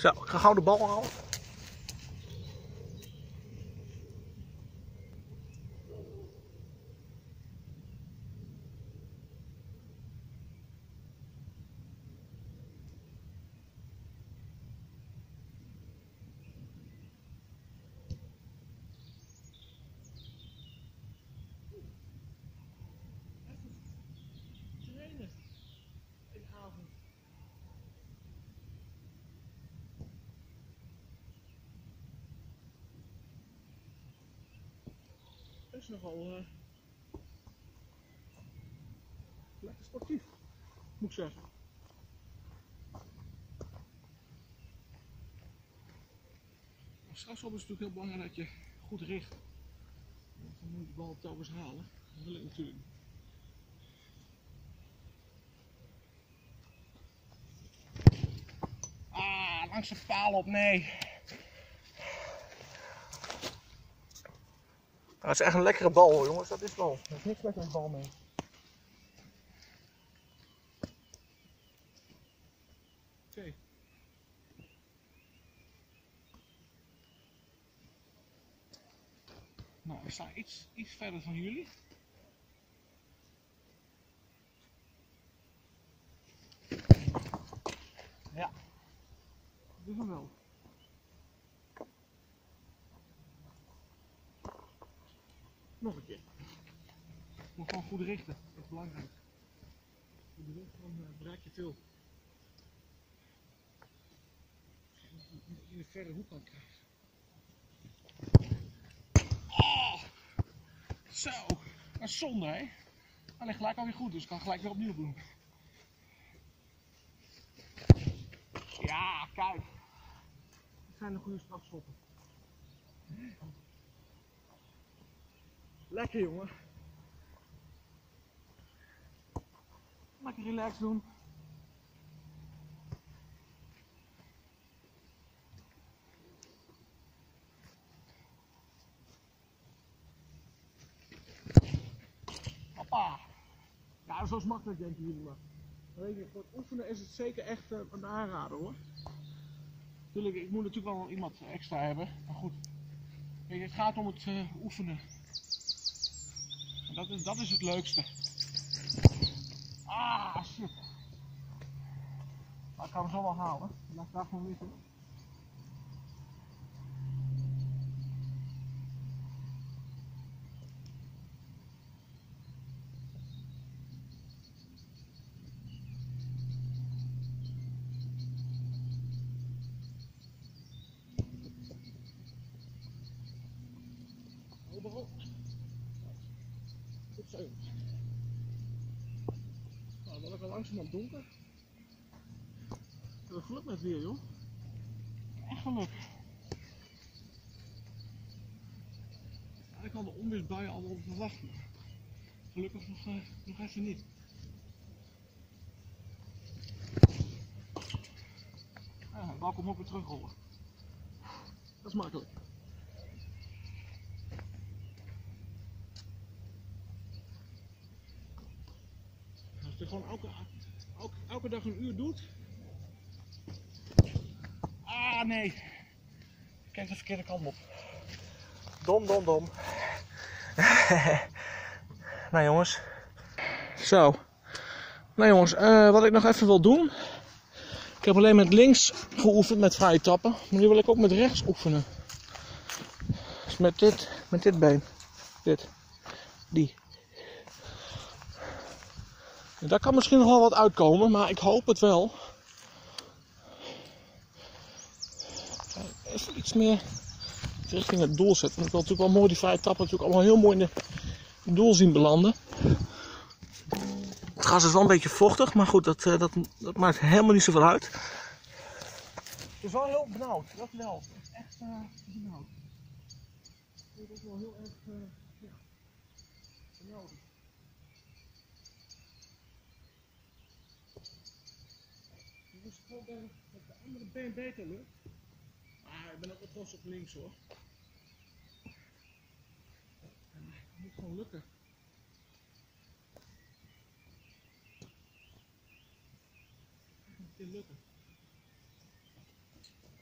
Zo, ik ga gauw de bal halen. Dat is nogal lekker sportief, moet ik zeggen. Als strafschop is het natuurlijk heel belangrijk dat je goed richt. Want dan moet je de bal telkens halen. Dat wil ik natuurlijk. Ah, langs de paal op, nee. Dat is echt een lekkere bal hoor, jongens, dat is wel. Er is niks met een bal mee. Oké. Nou, ik sta iets verder van jullie. Ja, dat is hem wel. Nog een keer. Ik moet gewoon goed richten, dat is belangrijk. Goed richten, dan bereik je veel. In de verre hoek kan krijgen. Oh, zo, dat is zonde hè. Hij ligt gelijk alweer goed, dus ik kan gelijk weer opnieuw doen. Ja, kijk. Dit zijn de goede strafschoppen. Lekker jongen. Lekker relaxed doen. Hoppa. Ja, zo is makkelijk denken jullie maar. Weet je, voor het oefenen is het zeker echt een aanrader hoor. Tuurlijk, ik moet natuurlijk wel iemand extra hebben, maar goed. Weet je, het gaat om het oefenen. En dat is het leukste. Ah, shit. Maar ik kan hem zo wel halen. Laat daar gewoon liggen. Overal. Goed zo. Nou, dan wordt het al langzamerhand donker. We hebben geluk met weer, joh. Echt geluk. Ik had de onweersbuien allemaal op verwacht. Gelukkig nog even niet. Ja, de bal komt ook weer terugrollen. Dat is makkelijk. Als je gewoon elke dag een uur doet. Ah nee. Kijk de verkeerde kant op. Dom. Nou jongens. Zo. Nou jongens, wat ik nog even wil doen. Ik heb alleen met links geoefend met vrije trappen. Maar nu wil ik ook met rechts oefenen. Dus met dit been. Die. En daar kan misschien nog wel wat uitkomen, maar ik hoop het wel. Even iets meer richting het doel zetten. Want ik wil natuurlijk wel mooi die vrije trappen natuurlijk allemaal heel mooi in het doel zien belanden. Het gras is wel een beetje vochtig, maar goed, dat maakt helemaal niet zoveel uit. Het is wel heel benauwd, dat wel. Het is echt benauwd. Het is wel heel erg benauwd. Dus ik hoop dat de andere been beter lukt. Maar ik ben ook wel trots op links hoor. En het moet gewoon lukken. Het moet lukken.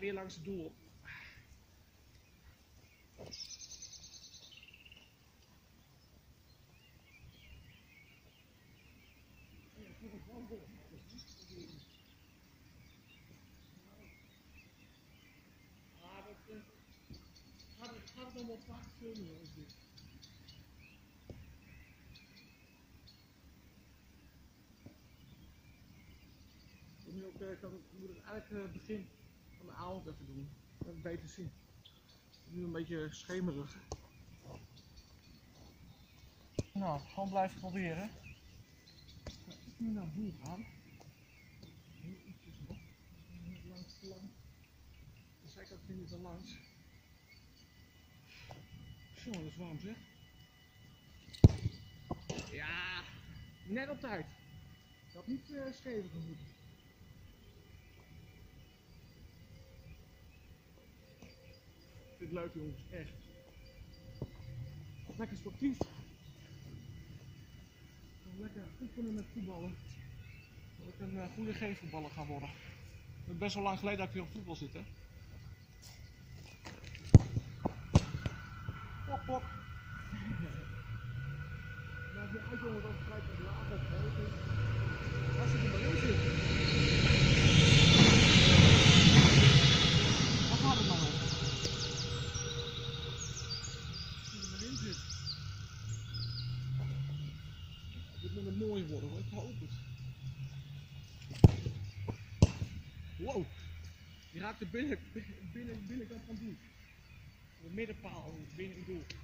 weer langs het doel op. Gaat het nog wel vaak filmen, jongens, dit. Ik moet het eigenlijk het begin van de avond even doen. Dat ik het beter zien. Nu een beetje schemerig. Nou, gewoon blijven proberen. Ik moet naar het doel gaan. Heel ietsjes nog. Langs te lang. De zijkant vind ik er langs. Zo, dat is warm zeg. Ja, net op tijd. Ik had niet schever moeten. Ik vind het leuk jongens, echt. Lekker sportief. Lekker oefenen met voetballen. Dat ik een goede G-voetballer ga worden. Het is best wel lang geleden dat ik weer op voetbal zit, hè. Pop, pop. Maakt niet uit jongens als het gelijk wat lager of hoog is. Als het er maar in zit. Waar gaat het maar om? Als het er maar in zit. Dit moet een mooi worden hoor, ik hoop het. Wow, die raakt de binnenkant van het doel. De middenpaal, binnen het doel.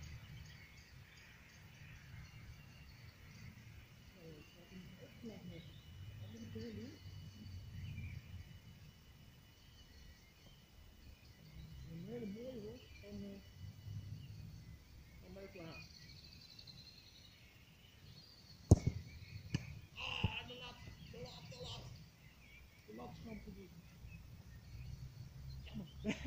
Een hele mooie hoor, van mij klaar. Ah, de lat. De lat schampt te doen. Jammer.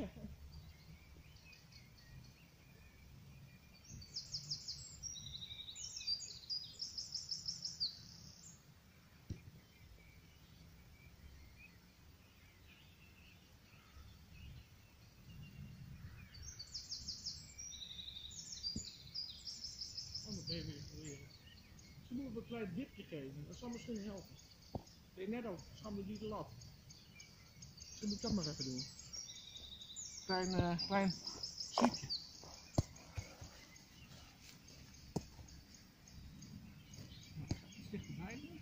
Dat ben je weer proberen. Ze moeten een klein dipje geven, dat zal misschien helpen. Ik deed net ook, schamde die de lat. Ze moet dat maar even doen. Klein ziekje. Iets dichterbij doen.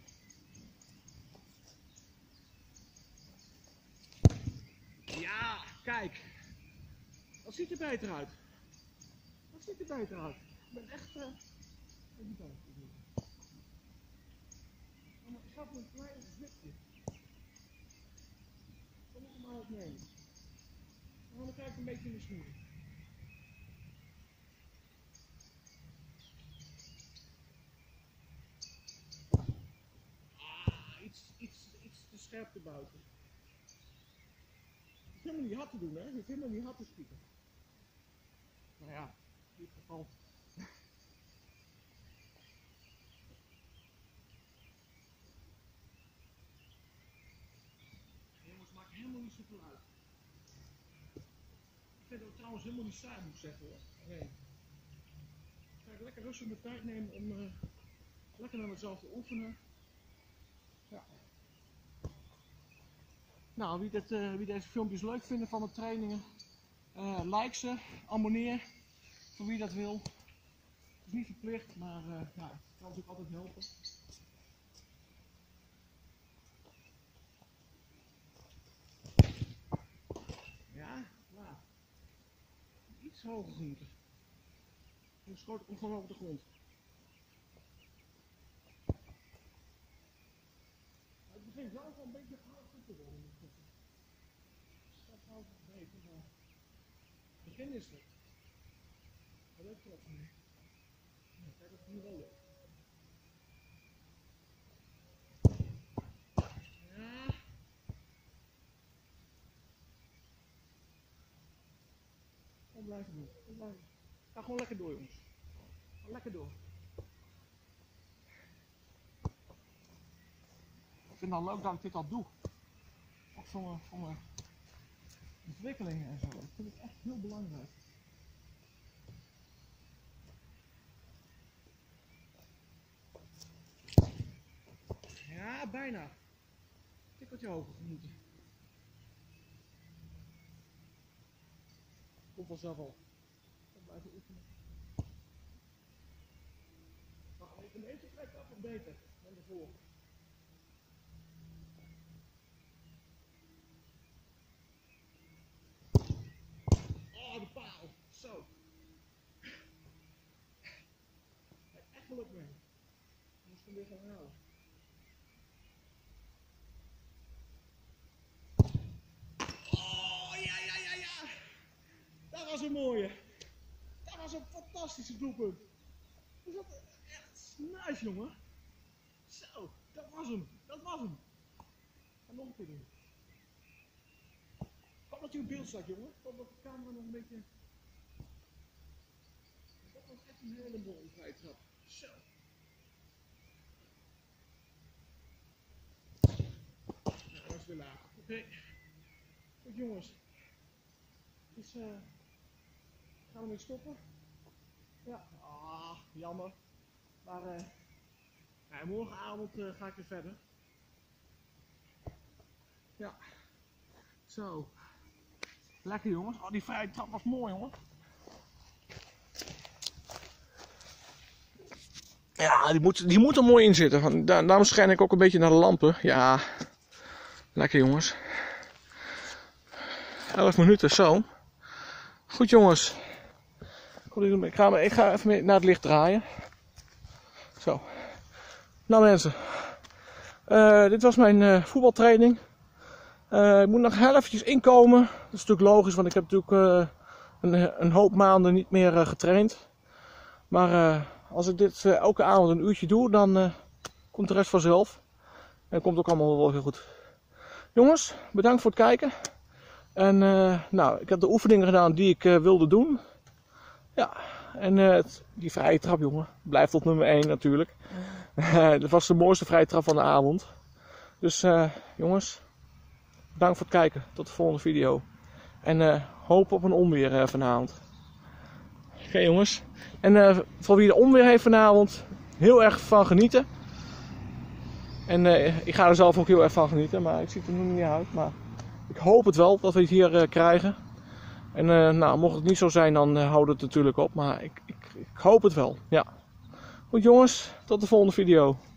Ja, kijk. Dat ziet er beter uit. Dat ziet er beter uit. Ik ben echt even buiten. Ik ga voor een klein zipje. Dan moet ik hem maar opnemen. Dan krijg ik een beetje in de snoer. Ah, iets te scherp te buiten. Je hoeft helemaal niet hard te doen, hè? Je hoeft helemaal niet hard te schieten. Nou ja, in dit geval. Jongens, maakt helemaal niet zoveel uit. Ik vind dat het trouwens helemaal niet saai moet zeggen hoor. Nee. Ik ga lekker rustig mijn tijd nemen om lekker naar mezelf te oefenen. Ja. Nou, wie deze filmpjes leuk vinden van de trainingen, like ze, abonneer voor wie dat wil. Het is niet verplicht, maar ja, het kan natuurlijk altijd helpen. Ja, klaar. Iets hoger moeten. Dan schoot ik hem gewoon over de grond. Het begint zelf wel een beetje hard te worden. Dat houdt het beter, maar het begin is het. Maar dat klopt niet. Ja, kijk, dat is nu wel leuk. Ja. Gewoon blijven doen. Ga gewoon lekker door, jongens. Ga lekker door. Ik vind het al leuk dat ik dit al doe. Ook voor mijn ontwikkelingen en zo. Ik vind het echt heel belangrijk. Ja, bijna. Tikkeltje hoger moeten. Komt vanzelf wel. Ik blijven oefenen. Maar de meeste trekt dat nog beter dan de vorige. Oh, de paal. Zo. Echt geluk mee. Ik moest hem weer gaan halen. Oh, ja. Dat was een mooie. Dat was een fantastische doelpunt. Dus dat echt nice, jongen. Zo, dat was hem. Ga nog een keer doen. Ik hoop dat je in beeld staat, jongen. Ik hoop dat de camera nog een beetje... Dat was echt een hele mooie vrije trap. Zo. Nou, dat is weer laag. Oké. Goed, jongens. Dus gaan we weer stoppen. Ja, jammer. Maar morgenavond ga ik weer verder. Ja. Zo. Lekker, jongens. Oh, die vrije trap was mooi, jongen. Ja, die moet er mooi in zitten. Daarom schijn ik ook een beetje naar de lampen. Ja. Lekker, jongens. 11 minuten, zo. Goed, jongens. Ik ga even mee naar het licht draaien. Zo. Nou, mensen. Dit was mijn voetbaltraining. Ik moet nog heel eventjes inkomen. Dat is natuurlijk logisch, want ik heb natuurlijk een hoop maanden niet meer getraind. Maar als ik dit elke avond een uurtje doe, dan komt de rest vanzelf. En dat komt ook allemaal wel heel goed. Jongens, bedankt voor het kijken. En nou, ik heb de oefeningen gedaan die ik wilde doen. Ja, en die vrije trap, jongen, blijft op nummer 1 natuurlijk. Dat was de mooiste vrije trap van de avond. Dus jongens, bedankt voor het kijken. Tot de volgende video. En hoop op een onweer vanavond. Oké, jongens. En voor wie de onweer heeft vanavond, heel erg van genieten. En ik ga er zelf ook heel erg van genieten, maar ik zie het er nog niet uit. Maar ik hoop het wel dat we het hier krijgen. En nou, mocht het niet zo zijn, dan houdt het natuurlijk op. Maar ik hoop het wel. Ja. Goed, jongens, tot de volgende video.